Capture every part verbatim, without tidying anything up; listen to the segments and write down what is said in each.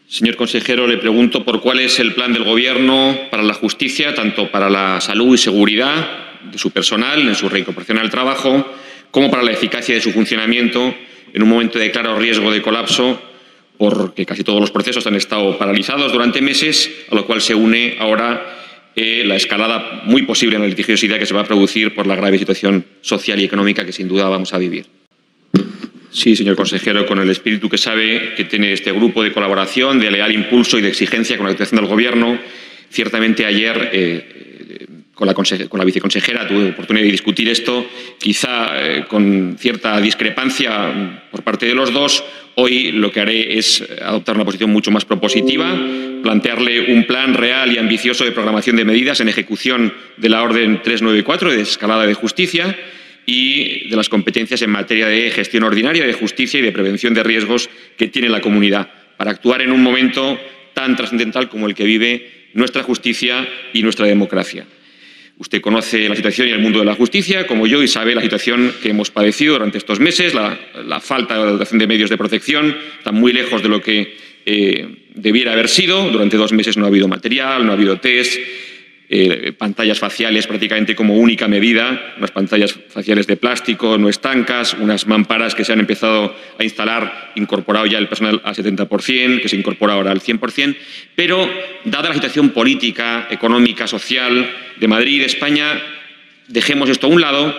Señor consejero, le pregunto por cuál es el plan del Gobierno para la justicia, tanto para la salud y seguridad de su personal en su reincorporación al trabajo, como para la eficacia de su funcionamiento en un momento de claro riesgo de colapso, porque casi todos los procesos han estado paralizados durante meses, a lo cual se une ahora eh, la escalada muy posible en la litigiosidad que se va a producir por la grave situación social y económica que sin duda vamos a vivir. Sí, señor consejero, con el espíritu que sabe que tiene este grupo de colaboración, de leal impulso y de exigencia con la actuación del Gobierno. Ciertamente ayer, eh, con, la con la viceconsejera, tuve oportunidad de discutir esto, quizá eh, con cierta discrepancia por parte de los dos. Hoy lo que haré es adoptar una posición mucho más propositiva, plantearle un plan real y ambicioso de programación de medidas en ejecución de la Orden trescientos noventa y cuatro de escalada de justicia y de las competencias en materia de gestión ordinaria, de justicia y de prevención de riesgos que tiene la comunidad, para actuar en un momento tan trascendental como el que vive nuestra justicia y nuestra democracia. Usted conoce la situación y el mundo de la justicia, como yo, y sabe la situación que hemos padecido durante estos meses, la, la falta de dotación de medios de protección, está muy lejos de lo que eh, debiera haber sido. Durante dos meses no ha habido material, no ha habido test, Eh, pantallas faciales prácticamente como única medida, unas pantallas faciales de plástico no estancas, unas mamparas que se han empezado a instalar, incorporado ya el personal al setenta por cien, que se incorpora ahora al cien por cien, pero dada la situación política, económica, social de Madrid y de España, dejemos esto a un lado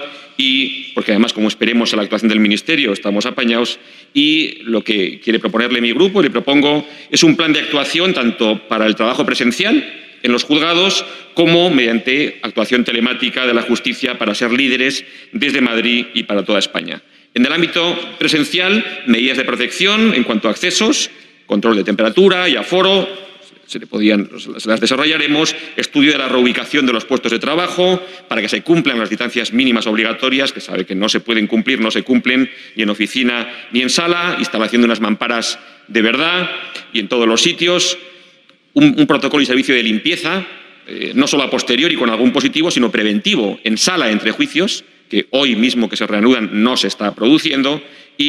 y, porque además, como esperemos a la actuación del Ministerio, estamos apañados y lo que quiere proponerle mi grupo, le propongo, es un plan de actuación tanto para el trabajo presencial en los juzgados, como mediante actuación telemática de la justicia para ser líderes desde Madrid y para toda España. En el ámbito presencial, medidas de protección en cuanto a accesos, control de temperatura y aforo, se, le podían, se las desarrollaremos, estudio de la reubicación de los puestos de trabajo para que se cumplan las distancias mínimas obligatorias, que sabe que no se pueden cumplir, no se cumplen ni en oficina ni en sala, instalación de unas mamparas de verdad y en todos los sitios. Un, un protocolo y servicio de limpieza, eh, no solo a posteriori con algún positivo, sino preventivo en sala entre juicios, que hoy mismo que se reanudan no se está produciendo,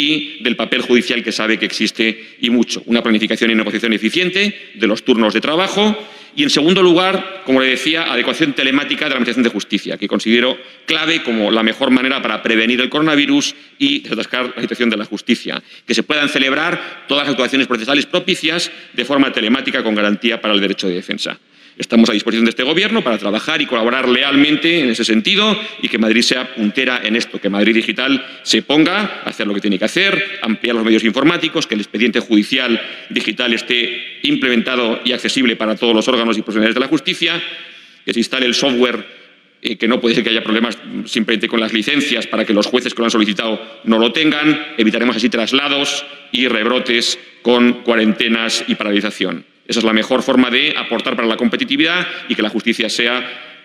y del papel judicial que sabe que existe y mucho. Una planificación y negociación eficiente de los turnos de trabajo y, en segundo lugar, como le decía, adecuación telemática de la Administración de Justicia, que considero clave como la mejor manera para prevenir el coronavirus y desatascar la situación de la justicia. Que se puedan celebrar todas las actuaciones procesales propicias de forma telemática con garantía para el derecho de defensa. Estamos a disposición de este Gobierno para trabajar y colaborar lealmente en ese sentido y que Madrid sea puntera en esto, que Madrid Digital se ponga a hacer lo que tiene que hacer, ampliar los medios informáticos, que el expediente judicial digital esté implementado y accesible para todos los órganos y profesionales de la justicia, que se instale el software, eh, que no puede ser que haya problemas simplemente con las licencias para que los jueces que lo han solicitado no lo tengan, evitaremos así traslados y rebrotes con cuarentenas y paralización. Esa es la mejor forma de aportar para la competitividad y que la justicia sea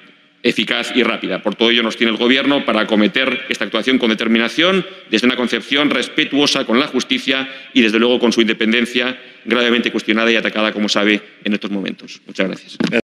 eficaz y rápida. Por todo ello nos tiene el Gobierno para acometer esta actuación con determinación, desde una concepción respetuosa con la justicia y, desde luego, con su independencia gravemente cuestionada y atacada, como sabe, en estos momentos. Muchas gracias.